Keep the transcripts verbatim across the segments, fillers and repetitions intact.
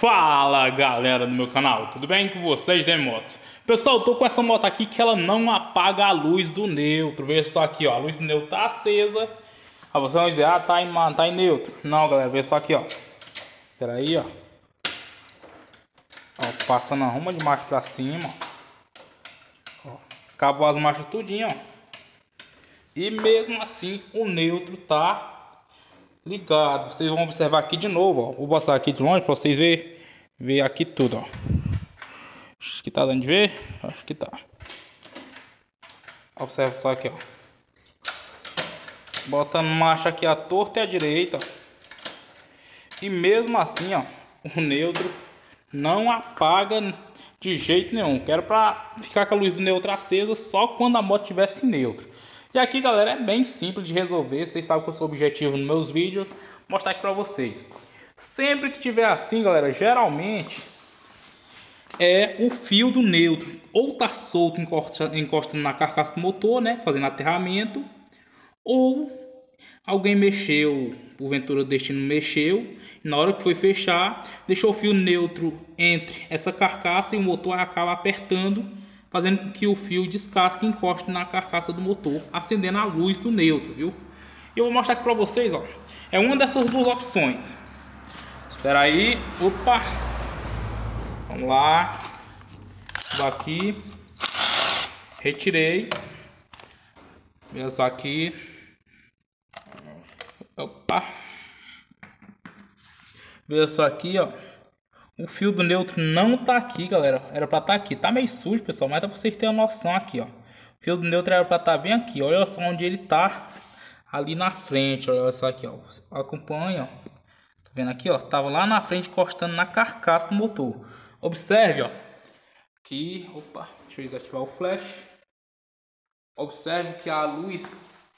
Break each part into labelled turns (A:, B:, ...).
A: Fala galera do meu canal, tudo bem com vocês, né, motos? Pessoal, eu tô com essa moto aqui que ela não apaga a luz do neutro. Veja só aqui, ó, a luz do neutro tá acesa. Aí você vai dizer, ah, tá em, tá em neutro. Não, galera, veja só aqui, ó. Pera aí, ó. Ó, passando a ruma de marcha pra cima, ó. Acabou as marchas tudinho, ó. E mesmo assim o neutro tá ligado. Vocês vão observar aqui de novo, ó. Vou botar aqui de longe para vocês verem. Ver aqui tudo, ó. Acho que tá dando de ver? Acho que tá. Observa só aqui, ó. Botando marcha aqui a torta e a direita, ó. E mesmo assim, ó, o neutro não apaga de jeito nenhum. Quero para ficar com a luz do neutro acesa só quando a moto tivesse neutro. E aqui, galera, é bem simples de resolver. Vocês sabem que eu sou objetivo nos meus vídeos. Vou mostrar aqui para vocês. Sempre que tiver assim, galera, geralmente é o fio do neutro. Ou tá solto encostando na carcaça do motor, né? Fazendo aterramento. Ou alguém mexeu, porventura o destino mexeu. E na hora que foi fechar, deixou o fio neutro entre essa carcaça e o motor acaba apertando, fazendo com que o fio descasque e encoste na carcaça do motor, acendendo a luz do neutro, viu? E eu vou mostrar aqui para vocês, ó. É uma dessas duas opções. Espera aí, opa. Vamos lá. Vou aqui. Retirei. Veja só aqui. Opa. Veja só aqui, ó. O fio do neutro não tá aqui, galera. Era pra estar tá aqui. Tá meio sujo, pessoal, mas dá pra vocês terem uma noção aqui, ó. O fio do neutro era pra estar tá bem aqui. Olha só onde ele tá. Ali na frente, olha só aqui, ó. Acompanha, ó. Tá vendo aqui, ó? Tava lá na frente encostando na carcaça do motor. Observe, ó. Aqui, opa. Deixa eu desativar o flash. Observe que a luz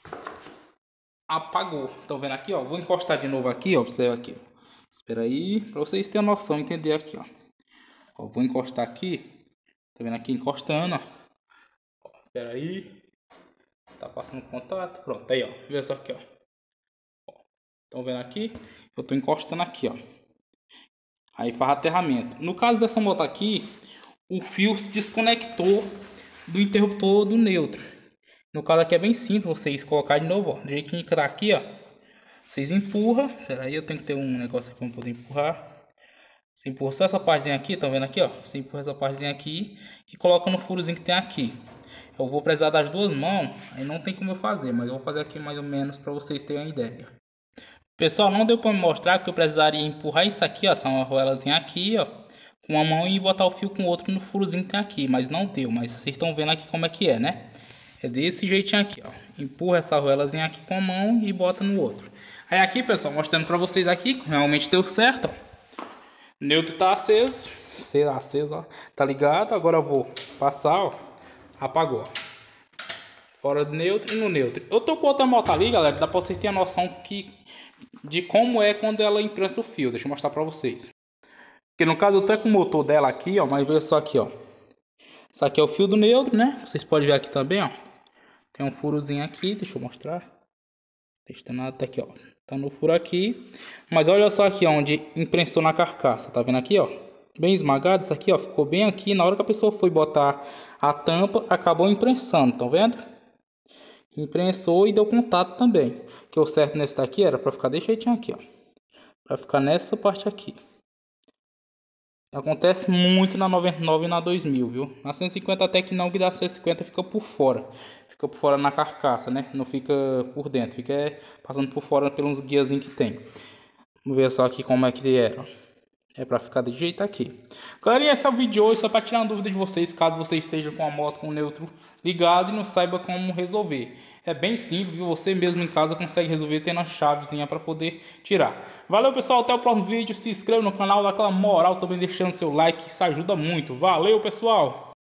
A: apagou. Estão vendo aqui, ó? Vou encostar de novo aqui, ó. Observe aqui. Espera aí, para vocês terem noção, entender aqui, ó. Ó, vou encostar aqui. Tá vendo aqui encostando, ó. Espera aí. Tá passando contato. Pronto, aí, ó. Veja só aqui, ó. Estão vendo aqui? Eu tô encostando aqui, ó. Aí faz aterramento. No caso dessa moto aqui, o fio se desconectou do interruptor do neutro. No caso aqui é bem simples, vocês colocar de novo, ó. Do jeitinho que tá aqui, ó. Vocês empurram. Espera aí, eu tenho que ter um negócio aqui para poder empurrar. Você empurra só essa partezinha aqui, tá vendo aqui, ó? Você empurra essa partezinha aqui e coloca no furozinho que tem aqui. Eu vou precisar das duas mãos, aí não tem como eu fazer, mas eu vou fazer aqui mais ou menos para vocês terem uma ideia. Pessoal, não deu para me mostrar que eu precisaria empurrar isso aqui, ó, essa arruelazinha aqui, ó, com uma mão e botar o fio com o outro no furozinho que tem aqui, mas não deu. Mas vocês estão vendo aqui como é que é, né? É desse jeitinho aqui, ó. Empurra essa arruelazinha aqui com a mão e bota no outro. Aí aqui, pessoal, mostrando para vocês aqui, realmente deu certo, ó. O neutro tá aceso, aceso, ó. Tá ligado? Agora eu vou passar, ó. Apagou, ó. Fora do neutro e no neutro. Eu tô com outra moto ali, galera, dá para vocês terem a noção que, de como é quando ela imprensa o fio. Deixa eu mostrar para vocês. Porque no caso eu tô com o motor dela aqui, ó, mas veja só aqui, ó. Isso aqui é o fio do neutro, né? Vocês podem ver aqui também, ó. Tem um furozinho aqui, deixa eu mostrar. Deixa eu nada, tá aqui, ó. Tá no furo aqui. Mas olha só aqui, ó, onde imprensou na carcaça. Tá vendo aqui, ó? Bem esmagado. Isso aqui, ó, ficou bem aqui. Na hora que a pessoa foi botar a tampa, acabou imprensando. Estão vendo? Imprensou e deu contato também. Que o certo nesse daqui era pra ficar desse jeitinho aqui, ó. Pra ficar nessa parte aqui. Acontece muito na noventa e nove e na dois mil, viu? Na cento e cinquenta até que não, que da cento e cinquenta fica por fora. Fica por fora na carcaça, né? Não fica por dentro. Fica passando por fora pelos guiazinhos que tem. Vamos ver só aqui como é que era. É pra ficar de jeito aqui. Galera, esse é o vídeo de hoje. Só pra tirar uma dúvida de vocês. Caso você esteja com a moto com o neutro ligado e não saiba como resolver. É bem simples, viu? Você mesmo em casa consegue resolver tendo a chavezinha pra poder tirar. Valeu, pessoal. Até o próximo vídeo. Se inscreva no canal, dá aquela moral também deixando seu like. Isso ajuda muito. Valeu, pessoal.